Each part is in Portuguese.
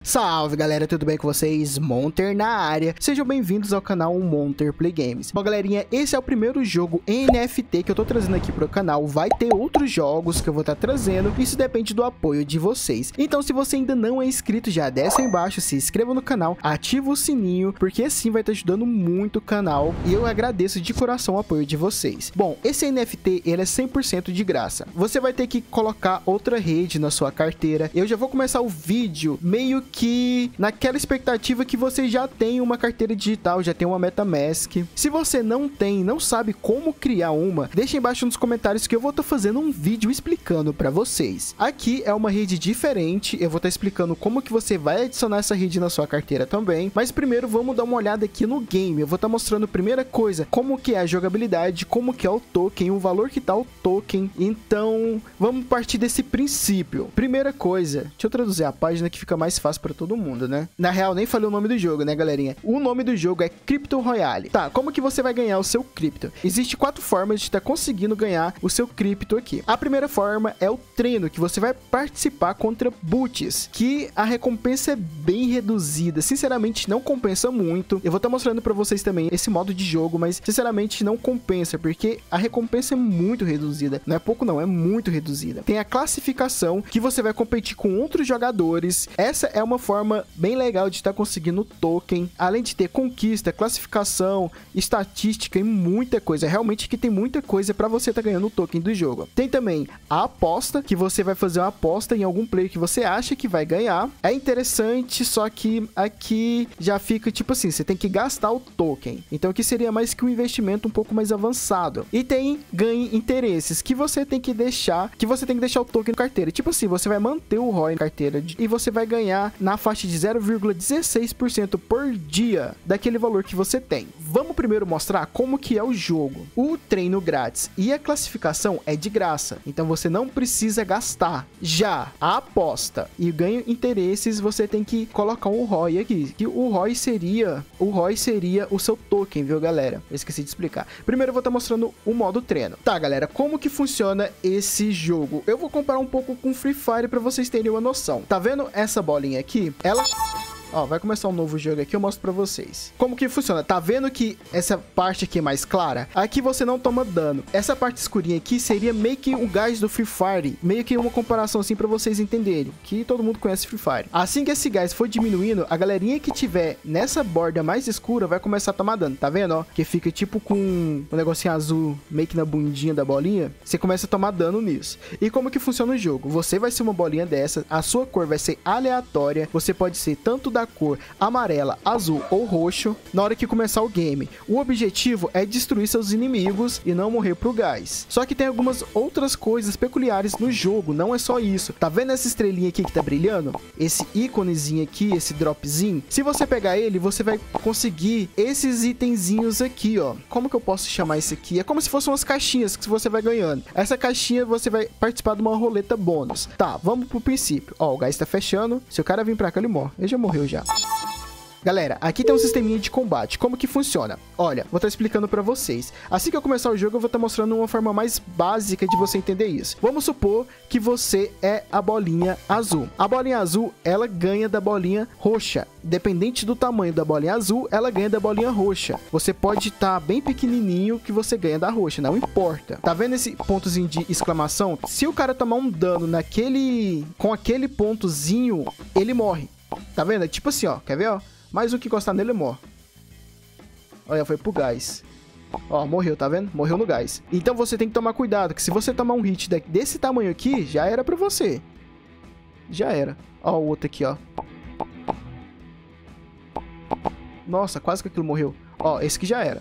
Salve galera, tudo bem com vocês? Monter na área, sejam bem-vindos ao canal Monter Play Games. Bom galerinha, esse é o primeiro jogo NFT que eu tô trazendo aqui pro canal. Vai ter outros jogos que eu vou estar trazendo, isso depende do apoio de vocês. Então se você ainda não é inscrito, já desce aí embaixo, se inscreva no canal, ativa o sininho, porque assim vai estar ajudando muito o canal e eu agradeço de coração o apoio de vocês. Bom, esse NFT ele é 100% de graça. Você vai ter que colocar outra rede na sua carteira. Eu já vou começar o vídeo meio que naquela expectativa que você já tem uma carteira digital, já tem uma MetaMask. Se você não tem, não sabe como criar uma, deixa embaixo nos comentários que eu vou estar fazendo um vídeo explicando para vocês. Aqui é uma rede diferente, eu vou estar explicando como que você vai adicionar essa rede na sua carteira também, mas primeiro vamos dar uma olhada aqui no game. Eu vou estar mostrando primeira coisa, como que é a jogabilidade, como que é o token, o valor que tá o token. Então, vamos partir desse princípio. Primeira coisa, deixa eu traduzir a página que fica mais fácil para todo mundo, né? Na real, nem falei o nome do jogo, né, galerinha? O nome do jogo é Crypto Royale. Tá, como que você vai ganhar o seu cripto? Existem 4 formas de estar conseguindo ganhar o seu cripto aqui. A primeira forma é o treino, que você vai participar contra boots, que a recompensa é bem reduzida. Sinceramente, não compensa muito. Eu vou estar mostrando para vocês também esse modo de jogo, mas sinceramente não compensa, porque a recompensa é muito reduzida. Não é pouco não, é muito reduzida. Tem a classificação, que você vai competir com outros jogadores. Essa é uma forma bem legal de estar conseguindo token, além de ter conquista, classificação, estatística e muita coisa. Realmente que tem muita coisa para você estar ganhando o token do jogo. Tem também a aposta, que você vai fazer uma aposta em algum player que você acha que vai ganhar. É interessante, só que aqui já fica tipo assim, você tem que gastar o token. Então aqui seria mais que um investimento um pouco mais avançado. E tem ganhe interesses, que você tem que deixar o token na carteira. Tipo assim, você vai manter o ROI na carteira e você vai ganhar na faixa de 0,16% por dia daquele valor que você tem. Vamos primeiro mostrar como que é o jogo. O treino grátis e a classificação é de graça, então você não precisa gastar. Já a aposta e ganho interesses, você tem que colocar um ROI aqui, que o ROI seria o seu token, viu galera? Eu esqueci de explicar. Primeiro eu vou estar mostrando o modo treino. Tá galera, como que funciona esse jogo? Eu vou comparar um pouco com Free Fire para vocês terem uma noção. Tá vendo essa bolinha aqui? Ela... Ó, vai começar um novo jogo aqui, eu mostro pra vocês. Como que funciona? Tá vendo que essa parte aqui é mais clara? Aqui você não toma dano. Essa parte escurinha aqui seria meio que o gás do Free Fire. Meio que uma comparação assim pra vocês entenderem. Que todo mundo conhece Free Fire. Assim que esse gás for diminuindo, a galerinha que tiver nessa borda mais escura vai começar a tomar dano. Tá vendo, ó? Que fica tipo com um negocinho azul meio que na bundinha da bolinha. Você começa a tomar dano nisso. E como que funciona o jogo? Você vai ser uma bolinha dessa. A sua cor vai ser aleatória. Você pode ser tanto da cor amarela, azul ou roxo na hora que começar o game. O objetivo é destruir seus inimigos e não morrer pro gás. Só que tem algumas outras coisas peculiares no jogo, não é só isso. Tá vendo essa estrelinha aqui que tá brilhando? Esse íconezinho aqui, esse dropzinho. Se você pegar ele, você vai conseguir esses itenzinhos aqui, ó. Como que eu posso chamar isso aqui? É como se fossem umas caixinhas que você vai ganhando. Essa caixinha você vai participar de uma roleta bônus. Tá, vamos pro princípio. Ó, o gás tá fechando. Se o cara vir pra cá, ele morre. Ele já morreu já. Galera, aqui tem um sisteminha de combate. Como que funciona? Olha, vou estar explicando pra vocês. Assim que eu começar o jogo, eu vou estar mostrando uma forma mais básica de você entender isso. Vamos supor que você é a bolinha azul. A bolinha azul, ela ganha da bolinha roxa. Dependente do tamanho da bolinha azul, ela ganha da bolinha roxa. Você pode estar bem pequenininho que você ganha da roxa, não importa. Tá vendo esse pontozinho de exclamação? Se o cara tomar um dano com aquele pontozinho, ele morre. Tá vendo? É tipo assim, ó. Quer ver, ó? Mais um que encostar nele, morre. Olha, foi pro gás. Ó, morreu, tá vendo? Morreu no gás. Então você tem que tomar cuidado, que se você tomar um hit desse tamanho aqui, já era pra você. Já era. Ó, o outro aqui, ó. Nossa, quase que aquilo morreu. Ó, esse aqui já era.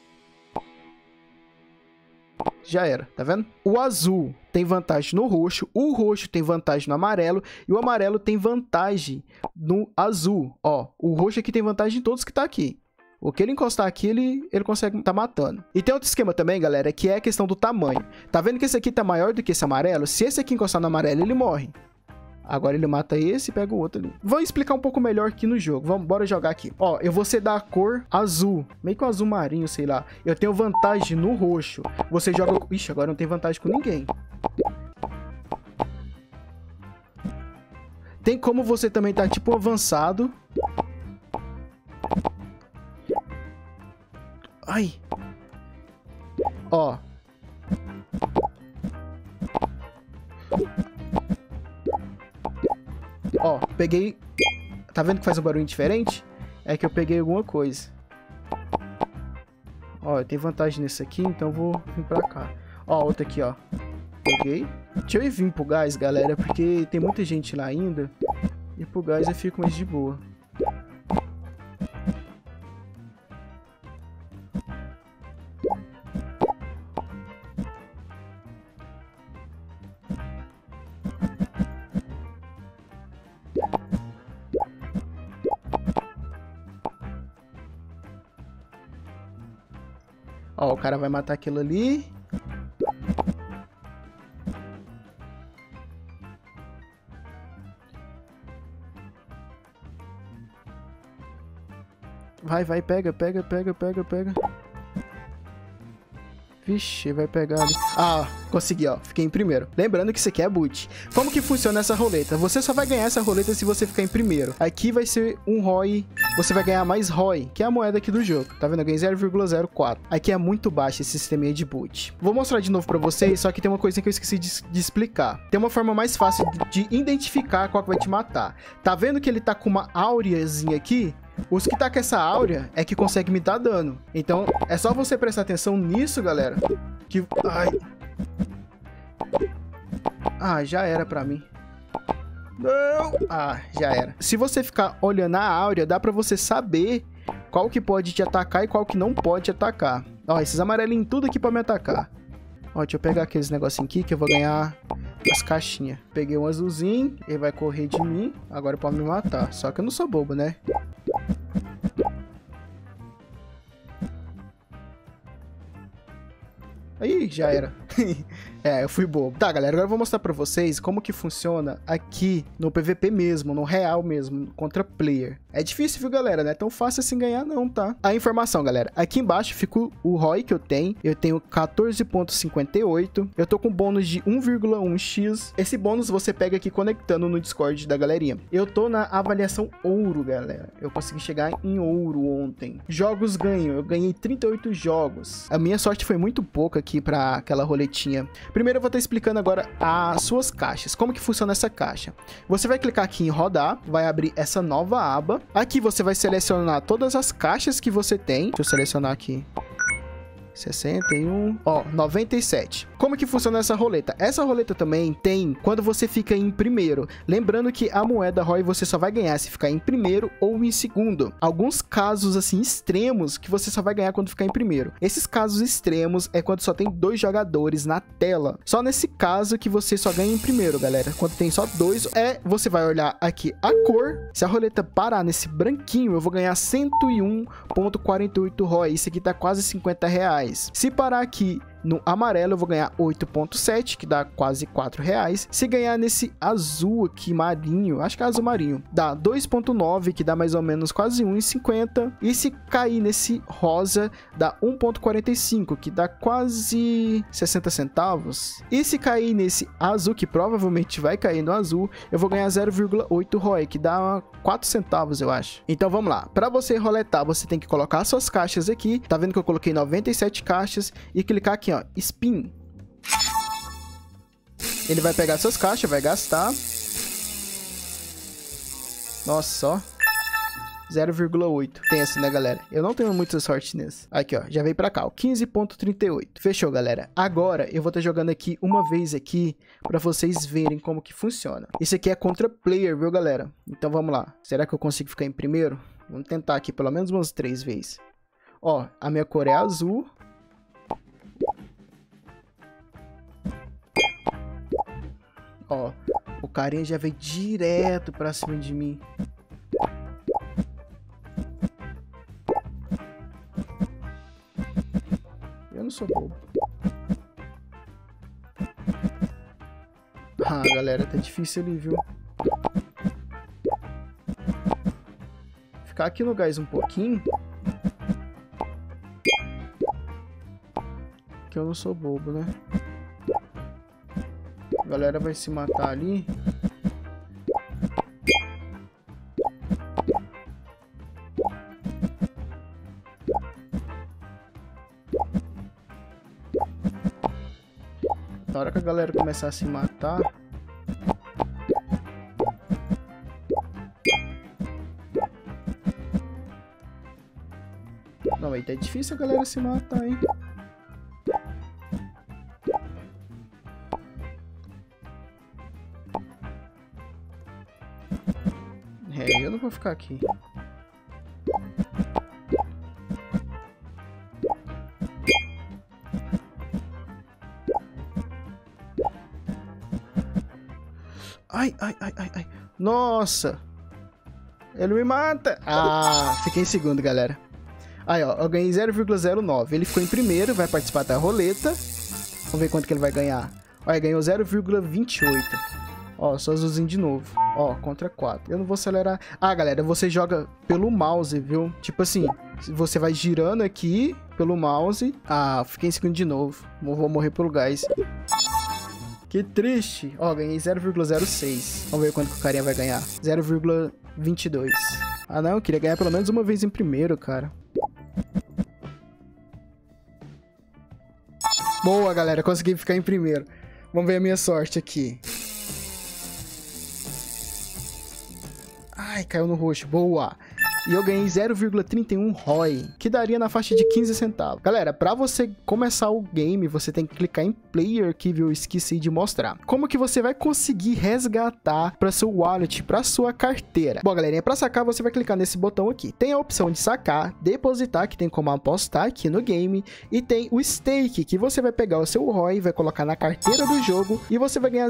Já era, tá vendo? O azul tem vantagem no roxo, o roxo tem vantagem no amarelo e o amarelo tem vantagem no azul. Ó, o roxo aqui tem vantagem em todos que tá aqui. O que ele encostar aqui, ele consegue tá matando. E tem outro esquema também, galera, que é a questão do tamanho. Tá vendo que esse aqui tá maior do que esse amarelo? Se esse aqui encostar no amarelo, ele morre. Agora ele mata esse e pega o outro ali. Vou explicar um pouco melhor aqui no jogo. Vamos, bora jogar aqui. Ó, eu vou ser da cor azul. Meio que um azul marinho, sei lá. Eu tenho vantagem no roxo. Você joga... Ixi, agora não tem vantagem com ninguém. Tem como você também tá tipo avançado. Ai. Ó. Ó, peguei... Tá vendo que faz um barulho diferente? É que eu peguei alguma coisa. Ó, eu tenho vantagem nesse aqui, então eu vou vir pra cá. Ó, outra aqui, ó. Peguei. Deixa eu ir vir pro gás, galera, porque tem muita gente lá ainda. E pro gás eu fico mais de boa. Ó, o cara vai matar aquilo ali. Vai, pega. Vixe, vai pegar ali. Ah, consegui, ó. Fiquei em primeiro. Lembrando que isso aqui é boot. Como que funciona essa roleta? Você só vai ganhar essa roleta se você ficar em primeiro. Aqui vai ser um ROI. Você vai ganhar mais ROI, que é a moeda aqui do jogo. Tá vendo? Eu ganhei 0,04. Aqui é muito baixo esse sisteminha de boot. Vou mostrar de novo pra vocês, só que tem uma coisinha que eu esqueci de explicar. Tem uma forma mais fácil de identificar qual que vai te matar. Tá vendo que ele tá com uma áureazinha aqui? Os que tá com essa áurea é que consegue me dar dano. Então, é só você prestar atenção nisso, galera. Que... Ai. Ah, já era pra mim. Não. Ah, já era. Se você ficar olhando a áurea, dá pra você saber qual que pode te atacar e qual que não pode te atacar. Ó, esses amarelinhos tudo aqui pra me atacar. Ó, deixa eu pegar aqueles negocinhos aqui que eu vou ganhar as caixinhas. Peguei um azulzinho, ele vai correr de mim. Agora pode me matar. Só que eu não sou bobo, né? Aí, já era. É, eu fui bobo. Tá, galera, agora eu vou mostrar pra vocês como que funciona aqui no PVP mesmo, no real mesmo, contra player. É difícil, viu, galera? Não é tão fácil assim ganhar, não, tá? A informação, galera. Aqui embaixo fica o ROI que eu tenho. Eu tenho 14,58. Eu tô com bônus de 1,1x. Esse bônus você pega aqui conectando no Discord da galerinha. Eu tô na avaliação ouro, galera. Eu consegui chegar em ouro ontem. Jogos ganho. Eu ganhei 38 jogos. A minha sorte foi muito pouca aqui pra aquela roletinha. Primeiro eu vou estar explicando agora as suas caixas. Como que funciona essa caixa? Você vai clicar aqui em rodar, vai abrir essa nova aba. Aqui você vai selecionar todas as caixas que você tem. Deixa eu selecionar aqui. 61, ó, 97. Como que funciona essa roleta? Essa roleta também tem quando você fica em primeiro. Lembrando que a moeda ROI você só vai ganhar se ficar em primeiro ou em segundo. Alguns casos, assim, extremos que você só vai ganhar quando ficar em primeiro. Esses casos extremos é quando só tem 2 jogadores na tela. Só nesse caso que você só ganha em primeiro, galera. Quando tem só 2, você vai olhar aqui a cor. Se a roleta parar nesse branquinho, eu vou ganhar 101,48 ROI. Isso aqui tá quase R$50. Se parar aqui no amarelo, eu vou ganhar 8,7, que dá quase R$4. Se ganhar nesse azul aqui, marinho, acho que é azul marinho, dá 2,9, que dá mais ou menos quase 1,50. E se cair nesse rosa, dá 1,45, que dá quase 60 centavos. E se cair nesse azul, que provavelmente vai cair no azul, eu vou ganhar 0,8 ROI, que dá 4 centavos, eu acho. Então vamos lá. Para você roletar, você tem que colocar suas caixas aqui. Tá vendo que eu coloquei 97 caixas e clicar aqui, ó, spin. Ele vai pegar suas caixas, vai gastar. Nossa, ó. 0,8. Tem assim, né, galera? Eu não tenho muita sorte nesse. Aqui, ó. Já veio pra cá, ó. 15,38. Fechou, galera. Agora, eu vou estar jogando aqui uma vez aqui pra vocês verem como que funciona. Isso aqui é contra player, viu, galera? Então, vamos lá. Será que eu consigo ficar em primeiro? Vamos tentar aqui pelo menos umas 3 vezes. Ó, a minha cor é azul. Ó, o carinha já veio direto pra cima de mim. Eu não sou bobo. Ah, galera, tá difícil ali, viu? Ficar aqui no gás um pouquinho. Que eu não sou bobo, né? A galera vai se matar ali. Na hora que a galera começar a se matar... Não, aí tá difícil a galera se matar, hein? É, eu não vou ficar aqui. Ai, ai, ai, ai, ai. Nossa! Ele me mata! Ah, fiquei em segundo, galera. Aí, ó, eu ganhei 0,09. Ele ficou em primeiro, vai participar da roleta. Vamos ver quanto que ele vai ganhar. Ó, ele ganhou 0,28. Ó, só azulzinho de novo. Ó, contra 4. Eu não vou acelerar. Ah, galera, você joga pelo mouse, viu? Tipo assim, você vai girando aqui pelo mouse. Ah, fiquei em segundo de novo. Vou morrer pelo gás. Que triste. Ó, ganhei 0,06. Vamos ver quanto que o carinha vai ganhar. 0,22. Ah, não. Eu queria ganhar pelo menos uma vez em primeiro, cara. Boa, galera. Consegui ficar em primeiro. Vamos ver a minha sorte aqui. Ai, caiu no roxo. Boa. E eu ganhei 0,31 ROI, que daria na faixa de 15 centavos. Galera, pra você começar o game, você tem que clicar em Player, que eu esqueci de mostrar. Como que você vai conseguir resgatar para seu wallet, para sua carteira? Bom, galerinha, pra sacar, você vai clicar nesse botão aqui. Tem a opção de sacar, depositar, que tem como apostar aqui no game. E tem o stake, que você vai pegar o seu ROI, vai colocar na carteira do jogo. E você vai ganhar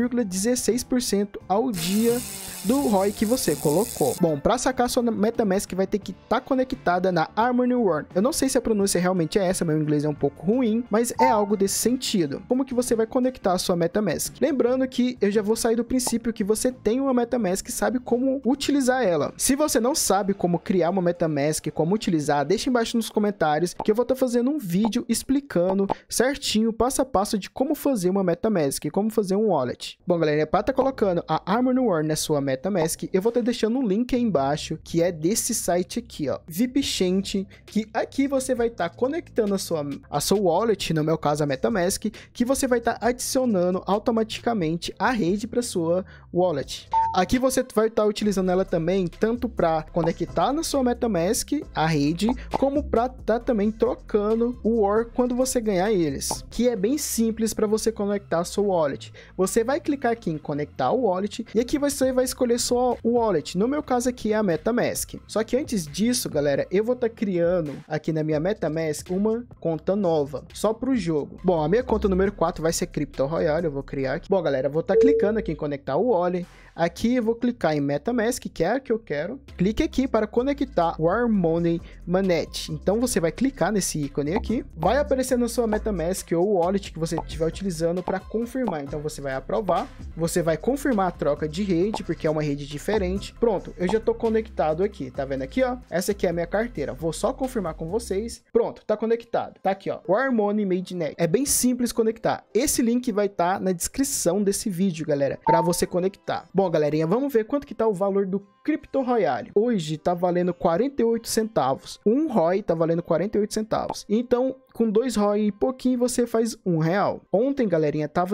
0,16% ao dia do ROI que você colocou. Bom, para sacar sua MetaMask vai ter que estar conectada na Harmony World. Eu não sei se a pronúncia realmente é essa, meu inglês é um pouco ruim, mas é algo desse sentido. Como que você vai conectar a sua MetaMask? Lembrando que eu já vou sair do princípio que você tem uma MetaMask e sabe como utilizar ela. Se você não sabe como criar uma MetaMask, como utilizar, deixa embaixo nos comentários que eu vou estar fazendo um vídeo explicando certinho, passo a passo de como fazer uma MetaMask, como fazer um wallet. Bom, galera, para estar colocando a Harmony World na sua MetaMask, eu vou estar deixando um link aí embaixo, que é desse site aqui, ó, VipShant, que aqui você vai estar conectando a sua wallet, no meu caso a MetaMask, que você vai estar adicionando automaticamente a rede para sua wallet. Aqui você vai estar utilizando ela também tanto para conectar na sua MetaMask a rede, como para estar também trocando o OR quando você ganhar eles, que é bem simples para você conectar a sua wallet. Você vai clicar aqui em conectar o wallet e aqui você vai escolher só o wallet. No meu caso aqui é a MetaMask. Só que antes disso, galera, eu vou estar criando aqui na minha MetaMask uma conta nova, só para o jogo. Bom, a minha conta número 4 vai ser Crypto Royale, eu vou criar aqui. Bom, galera, eu vou estar clicando aqui em conectar o wallet. Aqui eu vou clicar em MetaMask, que é a que eu quero. Clique aqui para conectar o Harmony Manet. Então você vai clicar nesse ícone aqui. Vai aparecer na sua MetaMask ou o wallet que você estiver utilizando para confirmar. Então você vai aprovar. Você vai confirmar a troca de rede, porque é uma rede diferente. Pronto, eu já estou conectado aqui. Tá vendo aqui, ó? Essa aqui é a minha carteira. Vou só confirmar com vocês. Pronto, tá conectado. Tá aqui, ó. O Harmony Mainnet. É bem simples conectar. Esse link vai estar na descrição desse vídeo, galera, para você conectar. Bom, galerinha, vamos ver quanto que tá o valor do Crypto Royale. Hoje tá valendo 48 centavos. Um ROI tá valendo 48 centavos. Então, com 2 ROI e pouquinho, você faz R$1. Ontem, galerinha, tava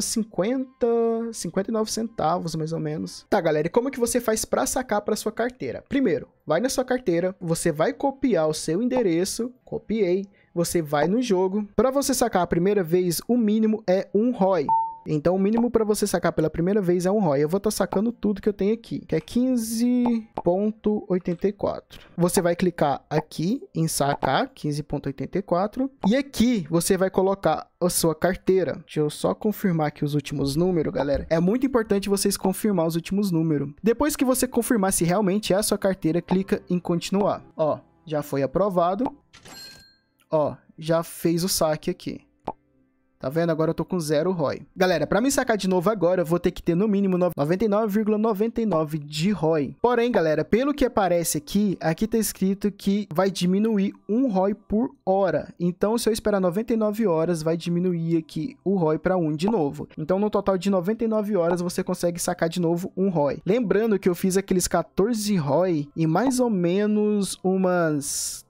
59 centavos, mais ou menos. Tá, galera, e como que você faz para sacar para sua carteira? Primeiro, vai na sua carteira, você vai copiar o seu endereço, copiei, você vai no jogo. Para você sacar a primeira vez, o mínimo é 1 ROI. Então, o mínimo para você sacar pela primeira vez é 1 ROI. Eu vou estar sacando tudo que eu tenho aqui, que é 15,84. Você vai clicar aqui em sacar, 15,84. E aqui você vai colocar a sua carteira. Deixa eu só confirmar aqui os últimos números, galera. É muito importante vocês confirmar os últimos números. Depois que você confirmar se realmente é a sua carteira, clica em continuar. Ó, já foi aprovado. Ó, já fez o saque aqui. Tá vendo? Agora eu tô com 0 ROI. Galera, pra me sacar de novo agora, eu vou ter que ter no mínimo 99,99 de ROI. Porém, galera, pelo que aparece aqui, aqui tá escrito que vai diminuir 1 ROI por hora. Então, se eu esperar 99 horas, vai diminuir aqui o ROI pra 1 de novo. Então, no total de 99 horas, você consegue sacar de novo 1 ROI. Lembrando que eu fiz aqueles 14 ROI em mais ou menos umas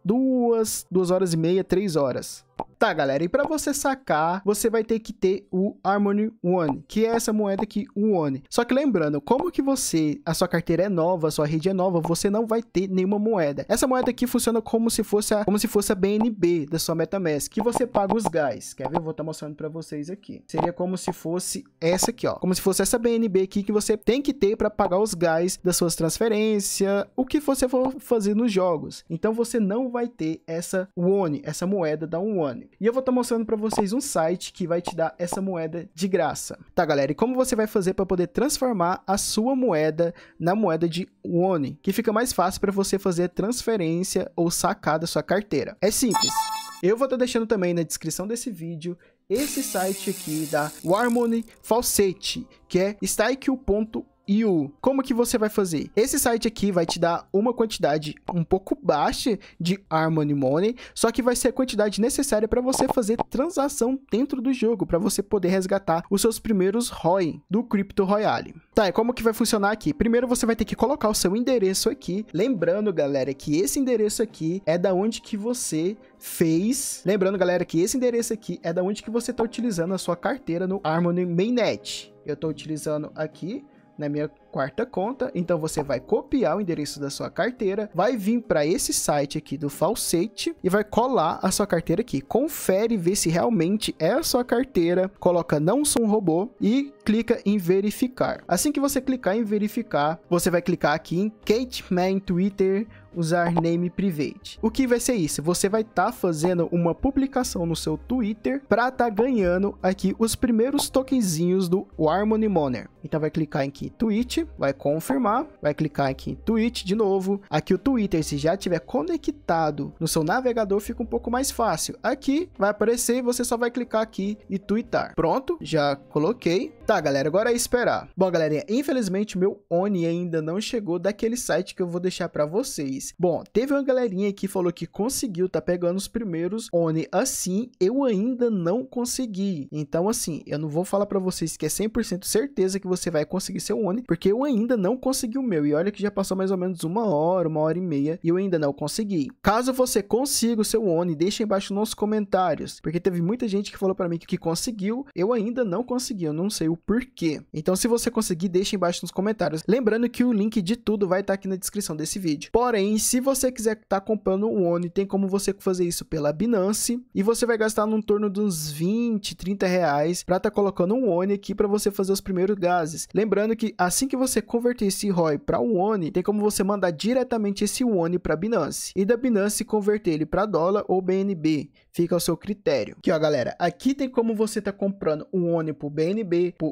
2 horas e meia, 3 horas. Tá, galera, e para você sacar, você vai ter que ter o Harmony One, que é essa moeda aqui, o One. Só que lembrando, como que a sua carteira é nova, a sua rede é nova, você não vai ter nenhuma moeda. Essa moeda aqui funciona como se fosse a BNB da sua MetaMask, que você paga os gás. Quer ver? Eu vou estar mostrando para vocês aqui. Seria como se fosse essa aqui, ó. Como se fosse essa BNB aqui que você tem que ter para pagar os gás das suas transferências, o que você for fazer nos jogos. Então você não vai ter essa One, essa moeda da One. E eu vou estar mostrando para vocês um site que vai te dar essa moeda de graça. Tá, galera? E como você vai fazer para poder transformar a sua moeda na moeda de One, que fica mais fácil para você fazer transferência ou sacar da sua carteira. É simples. Eu vou estar deixando também na descrição desse vídeo esse site aqui da Harmony Faucet, que é stake.io. Como que você vai fazer? Esse site aqui vai te dar uma quantidade um pouco baixa de Harmony Money, só que vai ser a quantidade necessária para você fazer transação dentro do jogo, para você poder resgatar os seus primeiros ROI do Crypto Royale. Tá, e como que vai funcionar aqui? Primeiro você vai ter que colocar o seu endereço aqui. Lembrando, galera, que esse endereço aqui é da onde que você fez. Lembrando, galera, que esse endereço aqui é da onde que você está utilizando a sua carteira no Harmony Mainnet. Eu estou utilizando aqui na minha quarta conta, então você vai copiar o endereço da sua carteira, vai vir para esse site aqui do Faucet e vai colar a sua carteira aqui. Confere, vê se realmente é a sua carteira, coloca não sou um robô e clica em verificar. Assim que você clicar em verificar, você vai clicar aqui em Kate Man Twitter username private. O que vai ser isso? Você vai estar fazendo uma publicação no seu Twitter para estar ganhando aqui os primeiros tokenzinhos do Harmony Money. Então vai clicar aqui tweet, vai confirmar, vai clicar aqui em tweet de novo. Aqui o Twitter, se já tiver conectado no seu navegador, fica um pouco mais fácil. Aqui vai aparecer, você só vai clicar aqui e tweetar. Pronto, já coloquei. Tá, galera, agora é esperar. Bom, galerinha, infelizmente o meu ONI ainda não chegou daquele site que eu vou deixar para vocês. Bom, teve uma galerinha que falou que conseguiu, tá pegando os primeiros ONI. Assim, eu ainda não consegui. Então, assim, eu não vou falar para vocês que é 100% certeza que você vai conseguir seu ONI, porque eu ainda não consegui o meu. E olha que já passou mais ou menos 1 hora e meia e eu ainda não consegui. Caso você consiga o seu ONI, deixa aí embaixo nos comentários, porque teve muita gente que falou para mim que conseguiu, eu ainda não consegui, eu não sei o porquê. Então, se você conseguir, deixa embaixo nos comentários. Lembrando que o link de tudo vai estar aqui na descrição desse vídeo. Porém, se você quiser estar comprando o ONI, tem como você fazer isso pela Binance e você vai gastar no torno de uns 20, 30 reais para estar colocando um ONI aqui para você fazer os primeiros gases. Lembrando que assim que você converter esse ROI para um ONI, tem como você mandar diretamente esse ONI para Binance e da Binance converter ele para dólar ou BNB. Fica ao seu critério. Aqui, ó, galera, aqui tem como você tá comprando um ONI por BNB, por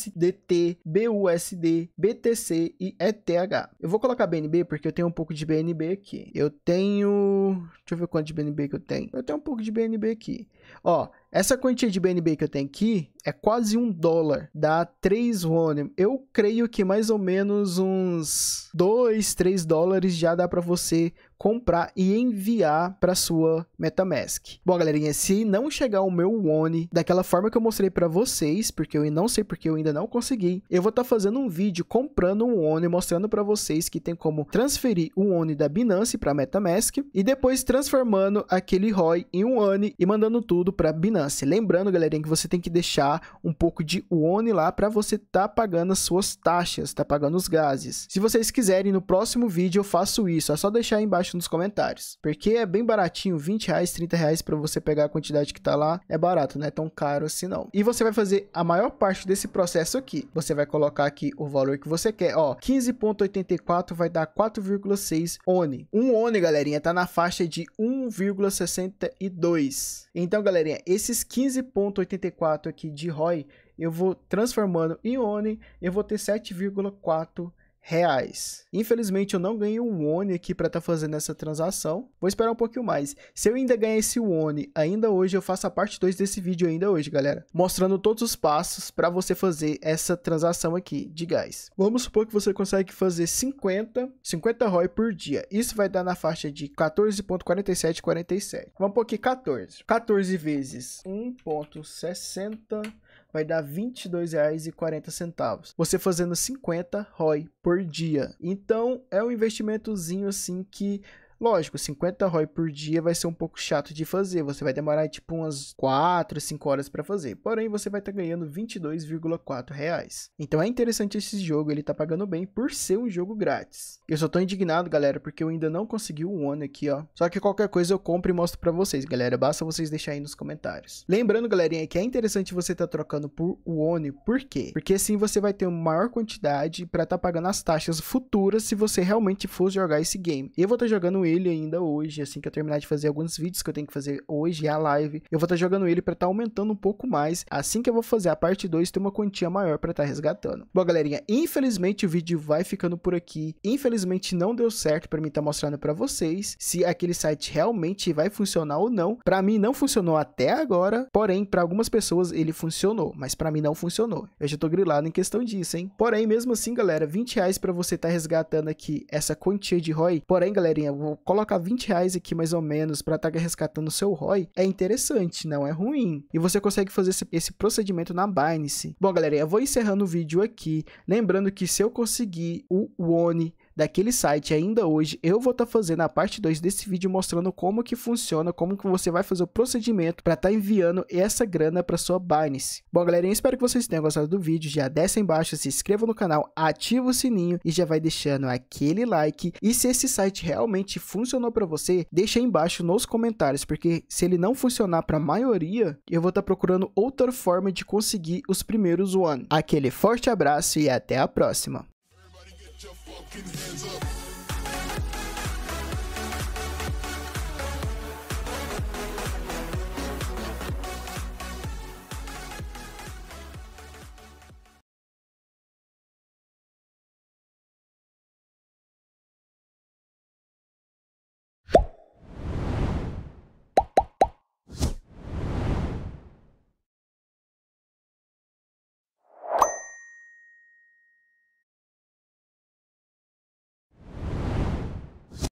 USDT, BUSD, BTC e ETH. Eu vou colocar BNB porque eu tenho um pouco de BNB aqui. Eu tenho... Deixa eu ver quanto de BNB que eu tenho. Eu tenho um pouco de BNB aqui. Ó, essa quantia de BNB que eu tenho aqui é quase $1. Dá 3 ONI. Eu creio que mais ou menos uns 2, 3 dólares já dá para você comprar e enviar para sua MetaMask. Bom, galerinha, se não chegar o meu ONI daquela forma que eu mostrei para vocês, porque eu não sei porque eu ainda não consegui, eu vou estar fazendo um vídeo comprando um ONI, mostrando para vocês que tem como transferir o ONI da Binance para MetaMask e depois transformando aquele ROI em um ONI e mandando tudo para Binance. Lembrando, galerinha, que você tem que deixar um pouco de ONI lá para você estar pagando as suas taxas, tá pagando os gases. Se vocês quiserem, no próximo vídeo eu faço isso, é só deixar aí embaixo nos comentários, porque é bem baratinho, 20 reais, 30 reais para você pegar a quantidade que tá lá, é barato, não é tão caro assim não. E você vai fazer a maior parte desse processo aqui, você vai colocar aqui o valor que você quer, ó, 15,84 vai dar 4,6 ONI. Um ONI, galerinha, tá na faixa de 1,62. Então, galerinha, esses 15,84 aqui de ROI, eu vou transformando em ONI, eu vou ter 7,4 reais. Infelizmente eu não ganhei um ONI aqui para estar fazendo essa transação. Vou esperar um pouquinho mais. Se eu ainda ganhar esse ONI ainda hoje, eu faço a parte 2 desse vídeo ainda hoje, galera, mostrando todos os passos para você fazer essa transação aqui de gás. Vamos supor que você consegue fazer 50 ROI por dia. Isso vai dar na faixa de 14,4747. Vamos pôr aqui 14 vezes 1,60 vai dar R$22,40. Você fazendo 50 ROI por dia. Então, é um investimentozinho assim que, Lógico, 50 ROI por dia vai ser um pouco chato de fazer, você vai demorar tipo umas 4, 5 horas para fazer, porém você vai estar ganhando R$22,4. Então é interessante esse jogo, ele tá pagando bem por ser um jogo grátis. Eu só tô indignado, galera, porque eu ainda não consegui o One aqui, ó. Só que qualquer coisa eu compro e mostro pra vocês, galera, basta vocês deixarem aí nos comentários. Lembrando, galerinha, que é interessante você tá trocando por One, por quê? Porque assim você vai ter uma maior quantidade para tá pagando as taxas futuras se você realmente for jogar esse game. Eu vou estar jogando ele ainda hoje, assim que eu terminar de fazer alguns vídeos que eu tenho que fazer hoje, a live, eu vou estar jogando ele para estar aumentando um pouco mais, assim que eu vou fazer a parte 2, ter uma quantia maior para estar resgatando. Bom, galerinha, infelizmente o vídeo vai ficando por aqui, infelizmente não deu certo para mim estar mostrando para vocês se aquele site realmente vai funcionar ou não. Para mim não funcionou até agora, porém para algumas pessoas ele funcionou, mas para mim não funcionou. Eu já tô grilado em questão disso, hein? Porém, mesmo assim, galera, R$20 para você estar resgatando aqui essa quantia de ROI. Porém, galerinha, eu vou colocar R$20 aqui mais ou menos para estar resgatando o seu ROI. É interessante, não é ruim. E você consegue fazer esse procedimento na Binance. Bom, galerinha, eu vou encerrando o vídeo aqui. Lembrando que se eu conseguir o One daquele site ainda hoje, eu vou estar fazendo a parte 2 desse vídeo mostrando como que funciona, como que você vai fazer o procedimento para estar enviando essa grana para sua Binance. Bom, galerinha, espero que vocês tenham gostado do vídeo. Já desce aí embaixo, se inscreva no canal, ativa o sininho e já vai deixando aquele like. E se esse site realmente funcionou para você, deixa aí embaixo nos comentários, porque se ele não funcionar para a maioria, eu vou estar procurando outra forma de conseguir os primeiros One. Aquele forte abraço e até a próxima. Hands up.